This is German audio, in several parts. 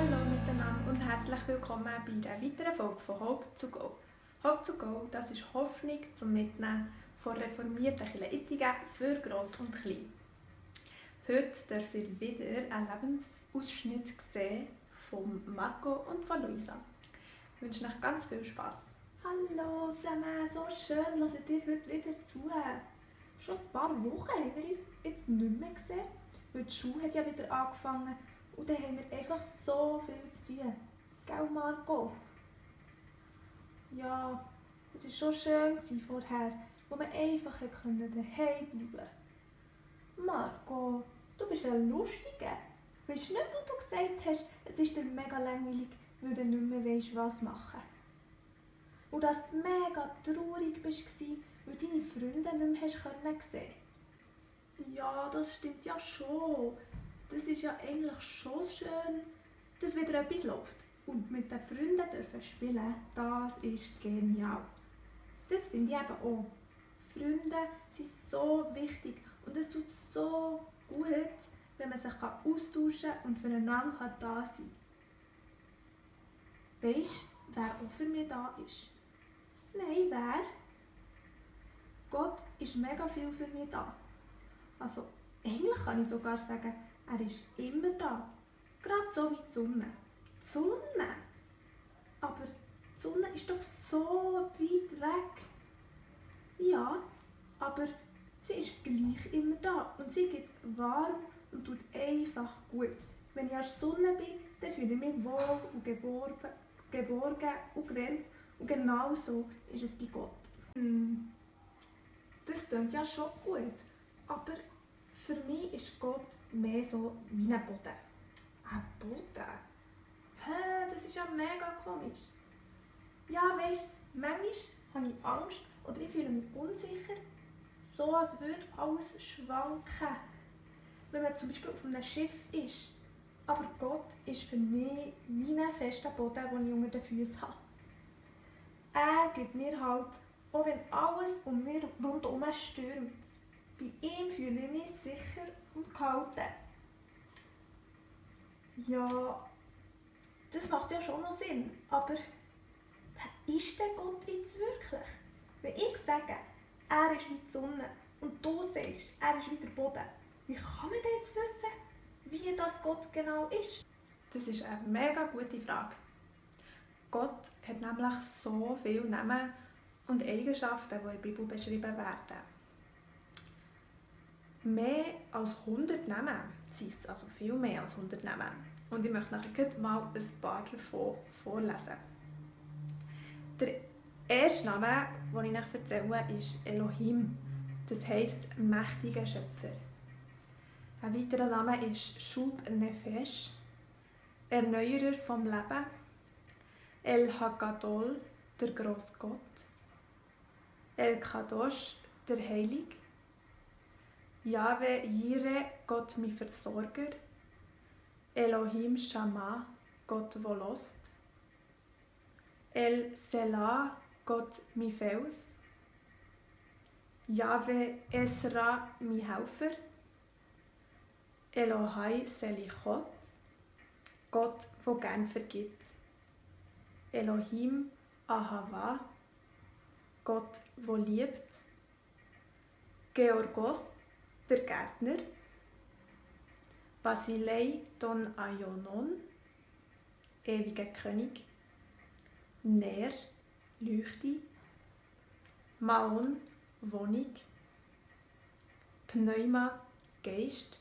Hallo miteinander und herzlich willkommen bei einer weiteren Folge von Hope to Go. Hope to Go, das ist Hoffnung zum Mitnehmen von reformierten Kirche Ittigen für Gross und Klein. Heute dürft ihr wieder einen Lebensausschnitt sehen von Marco und von Luisa. Ich wünsche euch ganz viel Spass. Hallo zusammen, so schön, hört ihr heute wieder zu. Schon ein paar Wochen haben wir uns jetzt nicht mehr gesehen, weil die Schule hat ja wieder angefangen und dann haben wir einfach so viel zu tun. Gell, Marco? Ja, es war schon schön vorher, wo wir einfach daheim bleiben konnten. Marco, du bist ein Lustiger. Weißt du nicht, wo du gesagt hast, es ist dir mega langweilig, weil du nicht mehr weisst, was machen? Und dass du mega traurig warst, weil du deine Freunde nicht mehr sehen konntest. Ja, das stimmt ja schon. Das ist ja eigentlich schon schön, dass wieder etwas läuft. Und mit den Freunden dürfen spielen, das ist genial. Das finde ich eben auch. Freunde sind so wichtig und es tut so gut, wenn man sich austauschen und füreinander da sein kann. Weisst du, wer auch für mich da ist? Nein, wer? Gott ist mega viel für mich da. Also, eigentlich kann ich sogar sagen, er ist immer da. Gerade so wie die Sonne. Die Sonne? Aber die Sonne ist doch so weit weg. Ja, aber sie ist gleich immer da und sie gibt warm und tut einfach gut. Wenn ich an der Sonne bin, dann fühle ich mich wohl und geborgen und gewärmt. Und genau so ist es bei Gott. Das klingt ja schon gut, aber für mich ist Gott mehr so wie ein Boden. Ein Boden? Hä, das ist ja mega komisch. Ja, weisst, manchmal habe ich Angst oder ich fühle mich unsicher, so als würde alles schwanken, wenn man zum Beispiel auf einem Schiff ist. Aber Gott ist für mich wie ein fester Boden, den ich unter den Füßen habe. Er gibt mir halt, auch wenn alles um mich rundherum stürmt, bei ihm fühle ich mich sicher und gehalten. Ja, das macht ja schon noch Sinn, aber wer ist denn Gott jetzt wirklich? Wenn ich sage, er ist wie die Sonne und du sagst, er ist wie der Boden, wie kann man denn jetzt wissen, wie das Gott genau ist? Das ist eine mega gute Frage. Gott hat nämlich so viele Namen und Eigenschaften, die in der Bibel beschrieben werden. Mehr als 100 Namen sind es, also viel mehr als 100 Namen. Und ich möchte nachher mal ein paar davon vorlesen. Der erste Name, den ich euch erzähle, ist Elohim. Das heisst mächtiger Schöpfer. Ein weiterer Name ist Shub Nefesh, Erneuerer vom Leben. El Hagadol, der grosse Gott. El Kadosh, der Heilig. Jahwe Jireh, Gott mein Versorger. Elohim Shammah, Gott wo lost. El Selah, Gott mein Fels. Jahwe Esra, mein Helfer. Elohai Selichot, Gott, der gern vergibt. Elohim Ahava, Gott, der liebt. Georgos, der Gärtner. Basilei Don Aionon, ewiger König. Ner, Leuchte. Maon, Wohnung. Pneuma, Geist.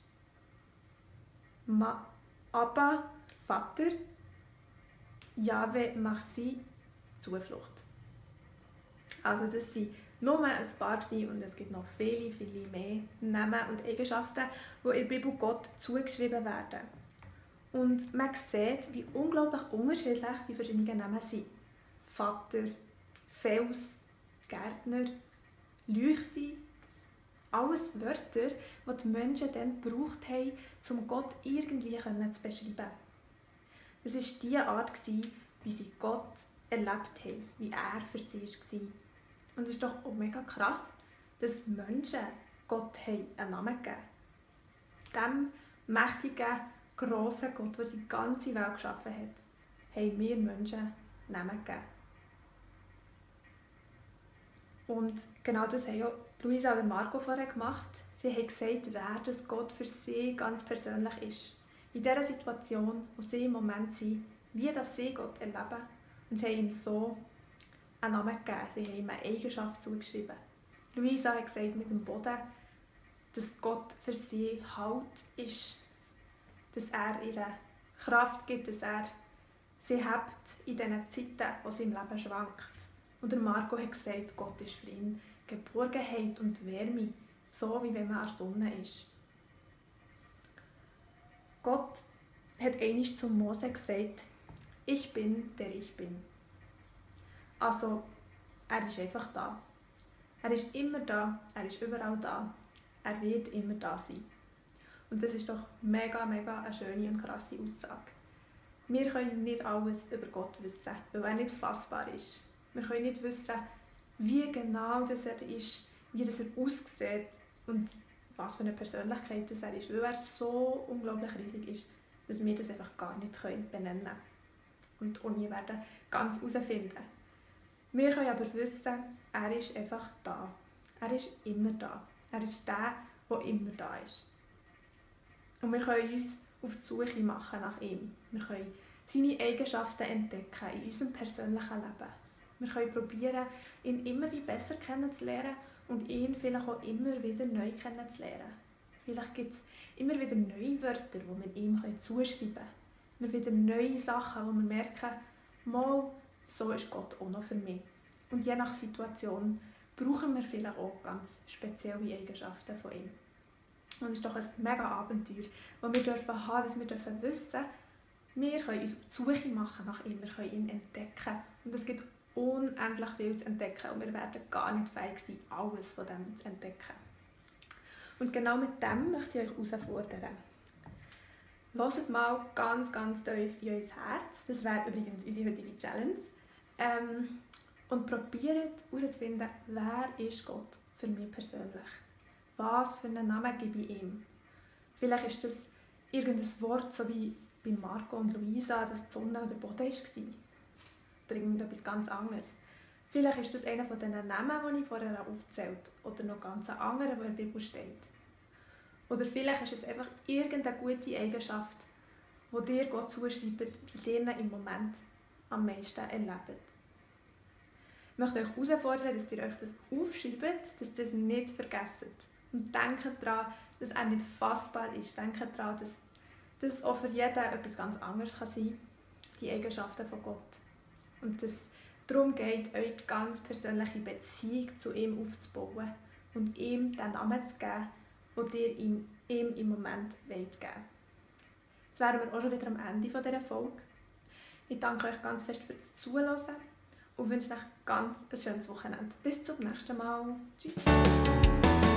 Abba, Vater. Jahwe, Machsi, Zuflucht. Also das sind nur ein paar und es gibt noch viele, viele mehr Namen und Eigenschaften, die in der Bibel Gott zugeschrieben werden. Und man sieht, wie unglaublich unterschiedlich die verschiedenen Namen sind. Vater, Fels, Gärtner, Leuchte. Alles Wörter, die die Menschen dann gebraucht haben, um Gott irgendwie zu beschreiben. Es war die Art, wie sie Gott erlebt haben, wie er für sie war. Und es ist doch auch mega krass, dass Menschen Gott einen Namen gegeben haben. Dem mächtigen, grossen Gott, der die ganze Welt geschaffen hat, haben wir Menschen Namen gegeben. Und genau das haben auch Luisa und Marco vorher gemacht. Sie haben gesagt, wer das Gott für sie ganz persönlich ist. In dieser Situation, wo sie im Moment sind, wie das sie Gott erleben. Und sie haben ihm so einen Namen gegeben, sie haben ihm eine Eigenschaft zugeschrieben. Luisa hat gesagt mit dem Boden, dass Gott für sie Halt ist, dass er ihre Kraft gibt, dass er sie hebt in diesen Zeiten, wo sie im Leben schwankt. Und der Marco hat gesagt, Gott ist für ihn Geborgenheit und Wärme, so wie wenn man an der Sonne ist. Gott hat einmal zu Mose gesagt, ich bin, der ich bin. Also, er ist einfach da. Er ist immer da, er ist überall da, er wird immer da sein. Und das ist doch mega, mega eine schöne und krasse Aussage. Wir können nicht alles über Gott wissen, weil er nicht fassbar ist. Wir können nicht wissen, wie genau das er ist, wie das er aussieht und was für eine Persönlichkeit das er ist, weil er so unglaublich riesig ist, dass wir das einfach gar nicht benennen können und auch nie werden ganz herausfinden. Wir können aber wissen, er ist einfach da. Er ist immer da. Er ist der immer da ist. Und wir können uns auf die Suche machen nach ihm. Wir können seine Eigenschaften entdecken in unserem persönlichen Leben. Wir können probieren, ihn immer besser kennenzulernen und ihn vielleicht auch immer wieder neu kennenzulernen. Vielleicht gibt es immer wieder neue Wörter, die wir ihm zuschreiben können. Immer wieder neue Sachen, wo wir merken, mal, so ist Gott auch noch für mich. Und je nach Situation brauchen wir vielleicht auch ganz spezielle Eigenschaften von ihm. Und es ist doch ein mega Abenteuer, das wir dürfen haben, dass wir dürfen wissen, wir können uns auf die Suche machen nach ihm, wir können ihn entdecken. Und es gibt unendlich viel zu entdecken und wir werden gar nicht fähig sein, alles von dem zu entdecken. Und genau mit dem möchte ich euch herausfordern. Hört mal ganz, ganz tief in euer Herz. Das wäre übrigens unsere heutige Challenge. Und probiert herauszufinden, wer ist Gott für mich persönlich? Was für einen Namen gebe ich ihm? Vielleicht ist das irgendein Wort, so wie bei Marco und Luisa, dass die Sonne oder der Boden war. Oder irgendetwas ganz anderes. Vielleicht ist das einer von den Namen, die ich vorher aufgezählt habe. Oder noch ganz ein anderer, der in der Bibel steht. Oder vielleicht ist es einfach irgendeine gute Eigenschaft, die dir Gott zuschreibt, die ihr im Moment am meisten erlebt. Ich möchte euch herausfordern, dass ihr euch das aufschreibt, dass ihr es nicht vergesst. Und denkt daran, dass er nicht fassbar ist. Denkt daran, dass das auch für jeden etwas ganz anderes kann sein, die Eigenschaften von Gott. Und dass es darum geht, eure ganz persönliche Beziehung zu ihm aufzubauen und ihm den Namen zu geben, den ihr ihm im Moment geben wollt. Jetzt wären wir auch schon wieder am Ende dieser Folge. Ich danke euch ganz fest fürs Zuhören und wünsche euch ganz ein schönes Wochenende. Bis zum nächsten Mal. Tschüss.